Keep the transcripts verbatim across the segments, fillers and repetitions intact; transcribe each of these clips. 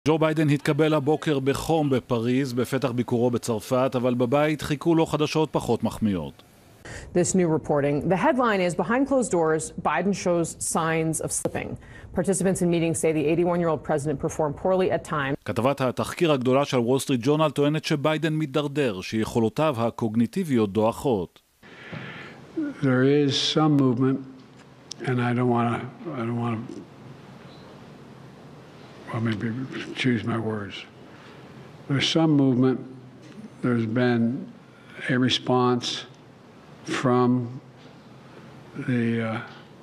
ג'ו ביידן התקבל הבוקר בחום בפריז בפתח ביקורו בצרפת, אבל בבית חיכו לו חדשות פחות מחמיאות. This new reporting. The headline is behind closed doors, Biden shows signs of slipping. Participants in meetings say the eighty-one-year-old president performed poorly at times. כתבת התחקיר הגדולה של וול סטריט ג'ורנל טוענת שביידן מתדרדר, שיכולותיו הקוגניטיביות דועכות. There is some movement, and I don't want to I don't want to well, maybe choose my words. There's some movement. There's been a response from the, uh,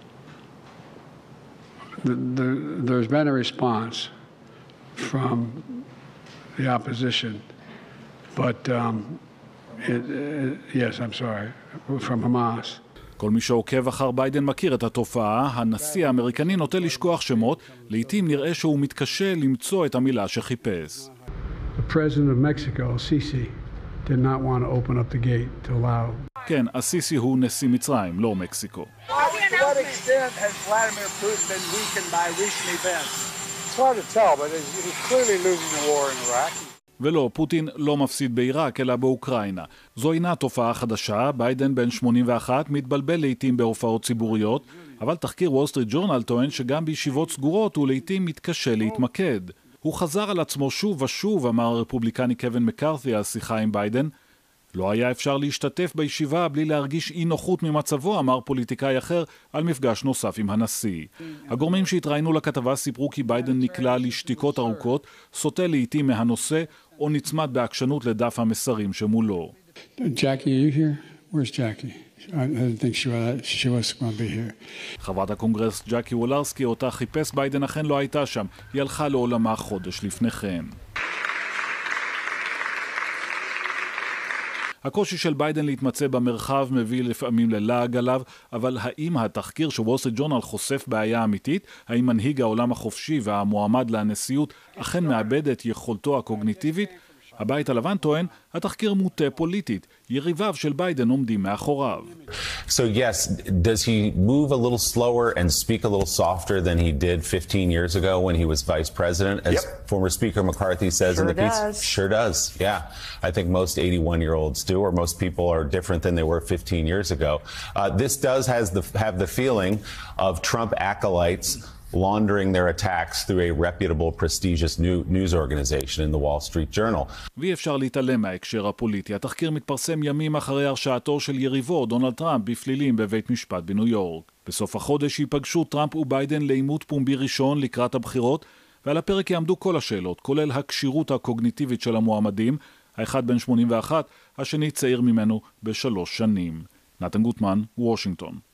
the, the there's been a response from the opposition, but um, it, it, yes, I'm sorry, from Hamas. כל מי שעוקב אחר ביידן מכיר את התופעה. הנשיא האמריקני נוטה לשכוח שמות, לעתים נראה שהוא מתקשה למצוא את המילה שחיפש. The president of Mexico, Sisi, did not want to open up the gate to allow. כן, הסיסי הוא נשיא מצרים, לא מקסיקו. To what extent has Vladimir Putin been weakened by recent events? It's hard to tell, but he's clearly losing the war in Iraq. ולא, פוטין לא מפסיד בעיראק, אלא באוקראינה. זו אינה תופעה חדשה, ביידן בן שמונים ואחת מתבלבל לעתים בהופעות ציבוריות, אבל תחקיר וול סטריט ג'ורנל טוען שגם בישיבות סגורות הוא לעתים מתקשה להתמקד. הוא חזר על עצמו שוב ושוב, אמר הרפובליקני קווין מקארתי על שיחה עם ביידן. לא היה אפשר להשתתף בישיבה בלי להרגיש אי נוחות ממצבו, אמר פוליטיקאי אחר על מפגש נוסף עם הנשיא. הגורמים שהתראינו לכתבה סיפרו כי ביידן נקלע לשתיקות ארוכות, סוטה לעתים מהנושא או נצמד בעקשנות לדף המסרים שמולו. Jackie, are you here? Where's Jackie? I didn't think she was, she was going to be here. חברת הקונגרס ג'קי וולרסקי, אותה חיפש ביידן, אכן לא הייתה שם. היא הלכה לעולמה חודש לפני כן. הקושי של ביידן להתמצא במרחב מביא לפעמים ללעג עליו, אבל האם התחקיר של וול סטריט ג'ורנל חושף בעיה אמיתית? האם מנהיג העולם החופשי והמועמד לנשיאות אכן מאבד את יכולתו הקוגניטיבית? הבית הלבן טוען, התחקיר מוטה פוליטית. יריביו של ביידן עומדים מאחוריו. So yes, does he move a little slower and speak a little softer than he did fifteen years ago when he was vice president, as yep. former Speaker McCarthy says sure in the piece? Does. Sure does. Yeah, I think most eighty-one-year-olds do, or most people are different than they were fifteen years ago. Uh, this does has the have the feeling of Trump acolytes laundering their attacks through a reputable, prestigious new news organization in the Wall Street Journal. ואי אפשר להתעלם מההקשר הפוליטי. התחקיר מתפרסם ימים אחרי הרשעתו של יריבו, דונלד טראמפ, בפלילים בבית משפט בניו יורק. בסוף החודש ייפגשו טראמפ וביידן לעימות פומבי ראשון לקראת הבחירות, ועל הפרק יעמדו כל השאלות, כולל הקשירות הקוגניטיבית של המועמדים, האחד בן שמונים ואחת, השני צעיר ממנו בשלוש שנים. נתן גוטמן, וושינגטון.